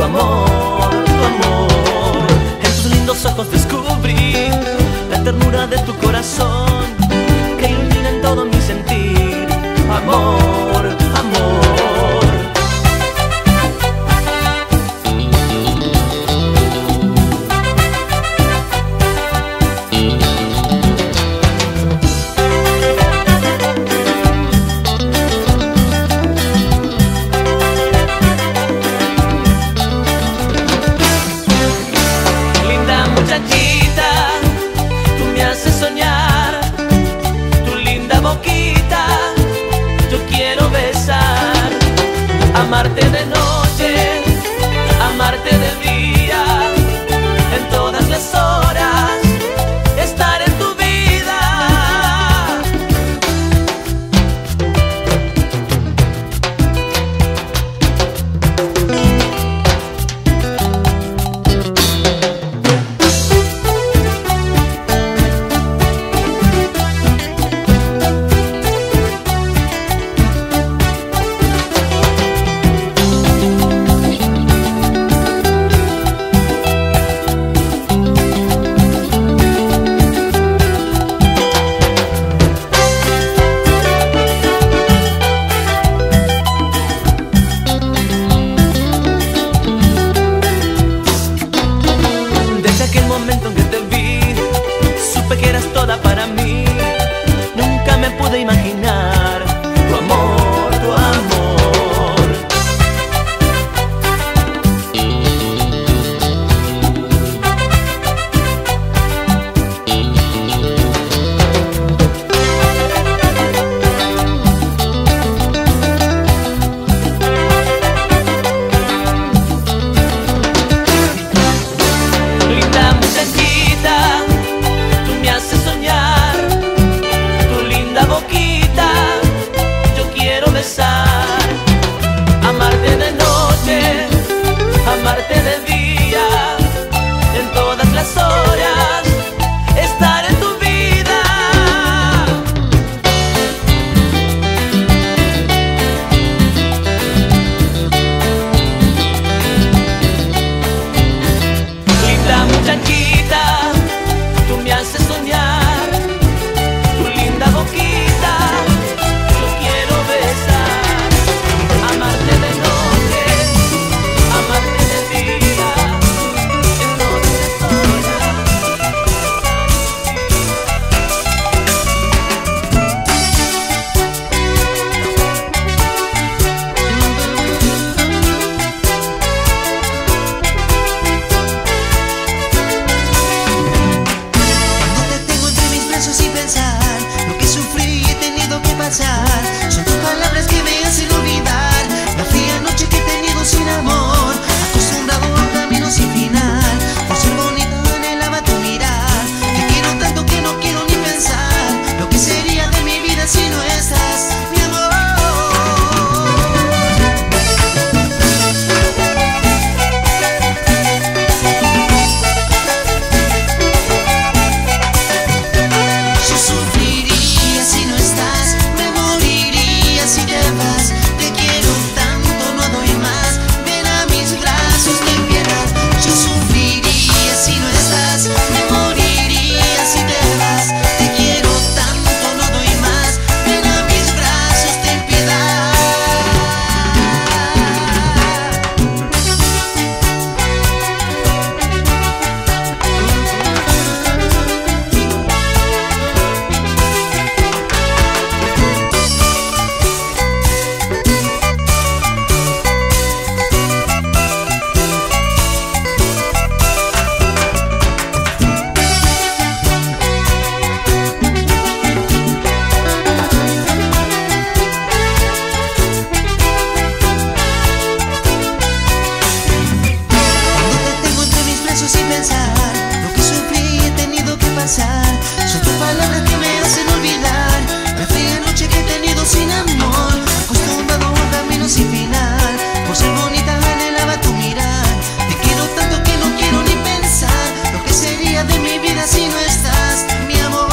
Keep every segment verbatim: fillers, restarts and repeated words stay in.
tu amor, tu amor. En tus lindos ojos descubrí la ternura de tu corazón que ilumina en todo mi sentir. Amor, amor. Muchachita, tú me haces soñar, tu linda boquita, yo quiero besar, amarte de noche, amarte de día, en todas las horas, estar en tu vida. Aquel momento en que te vi, supe que eras toda para mí. Nunca me pude imaginar tu amor, tu amor. Amarte de noche, amarte de día, en todas las horas, estar en tu vida. Linda muchachita, tú me haces soñar, tu linda boquita, yo quiero besar, amarte de noche, amarte de día, en todas las horas. Cuando te tengo entre mis brazos y pensar lo que sufrí y he tenido que pasar, son tus palabras que me hacen olvidar la fría noche que he tenido sin amor, acostumbrado a un camino sin final. Por ser bonita anhelaba tu mirar, te quiero tanto que no quiero ni pensar lo que sería de mi vida si no estás, mi amor. Yo sufriría si no estás, me moriría si te vas. Te quiero tanto, no doy más, ven a mis brazos, ten piedad. Yo sufriría si no estás, me moriría si te vas. Te quiero tanto, no doy más, ven a mis brazos, ten piedad. Cuando te tengo entre mis brazos y pensar lo que sufrí y he tenido que pasar, son tus palabras que me hacen olvidar la fría noche que he tenido sin amor, acostumbrado a un camino sin final. Por ser bonita anhelaba tu mirar, te quiero tanto que no quiero ni pensar lo que sería de mi vida si no estás, mi amor.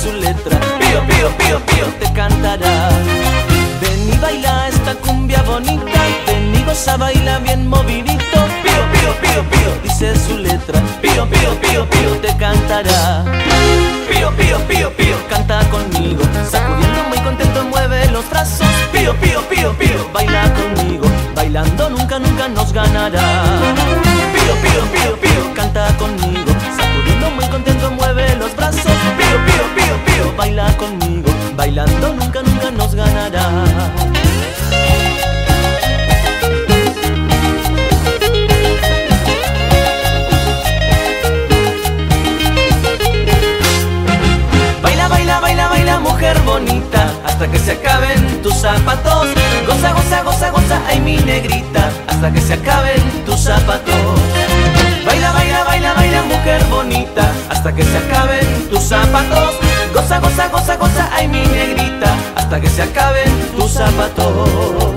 su letra. Pío, pío, pío, pío, te cantará. Ven y baila esta cumbia bonita, ven y goza, baila bien movidito. Pío, pío, pío, pío, dice su letra. Pío, pío, pío, pío, te cantará. Pío, pío, pío, pío, canta conmigo, sacudiendo muy contento mueve los brazos. Pío, pío, pío, pío, baila conmigo, bailando nunca, nunca nos ganará. Pío, pío, pío, pío, canta conmigo, sacudiendo muy contento mueve los brazos. Pío, pío, pío, pío, baila conmigo, bailando nunca, nunca nos ganará. Mujer bonita, hasta que se acaben tus zapatos. Goza, goza, goza, goza, ay mi negrita, hasta que se acaben tus zapatos. Baila, baila, baila, baila, mujer bonita, hasta que se acaben tus zapatos. Goza, goza, goza, goza, ay mi negrita, hasta que se acaben tus zapatos.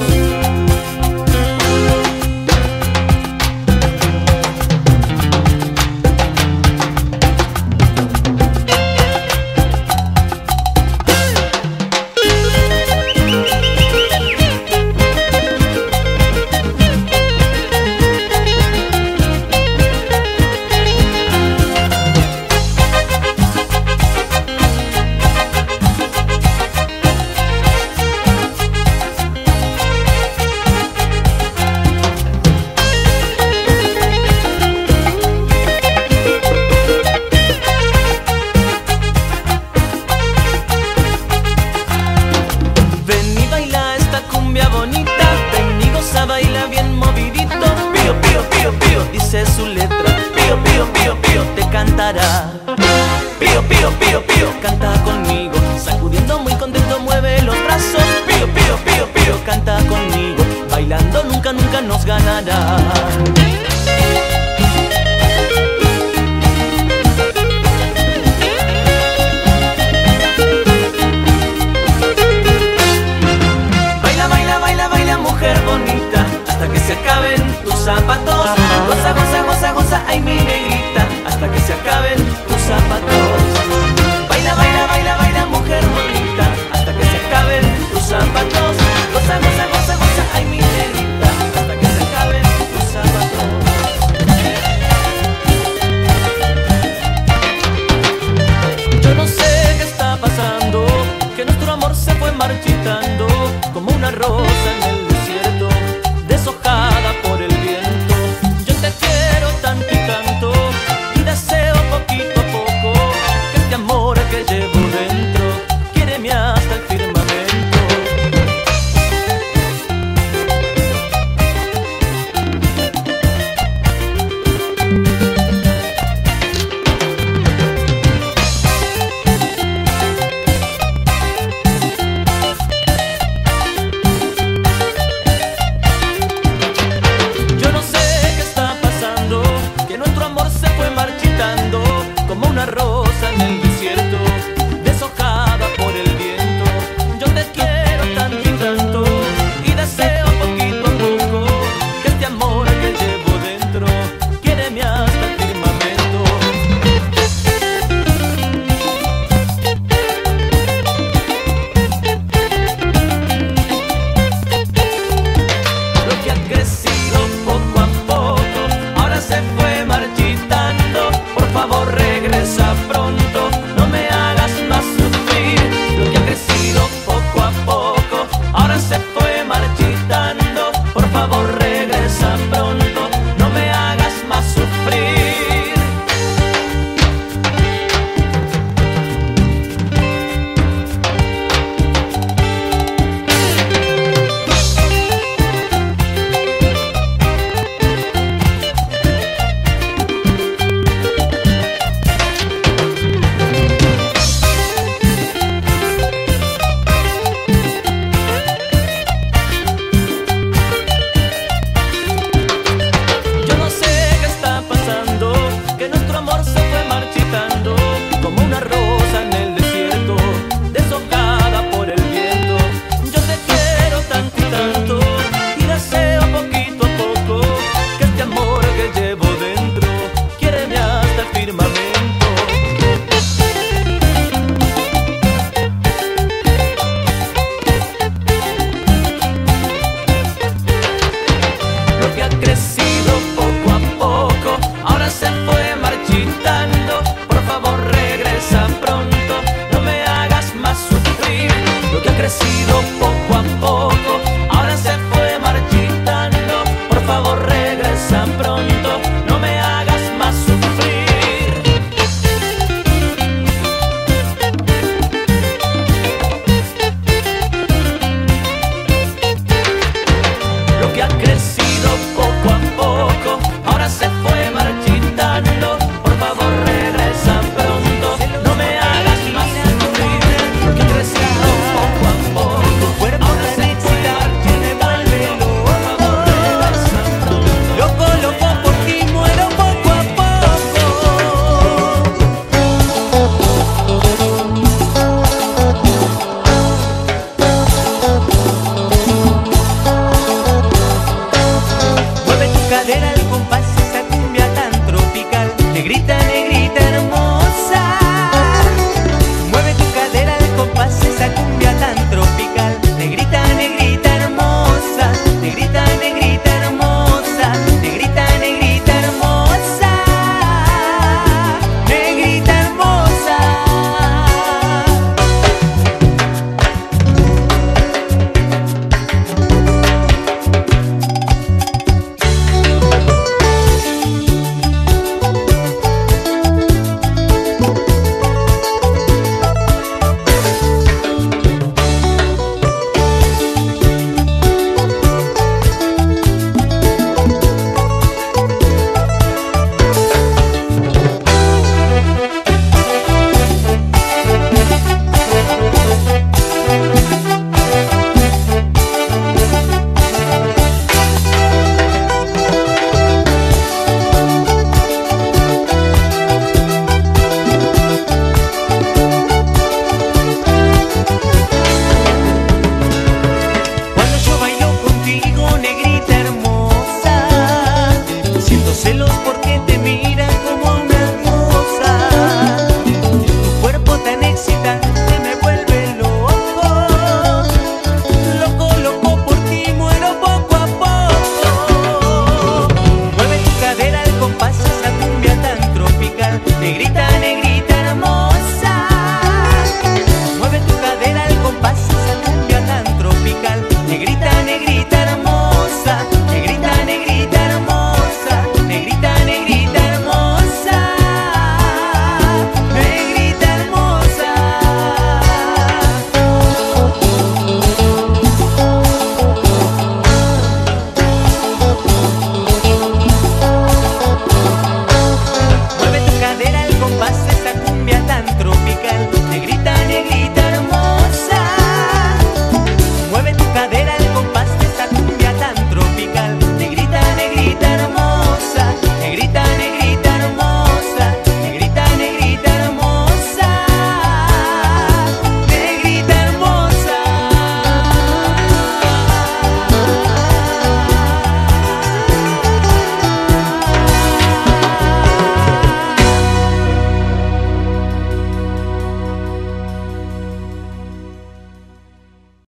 decir.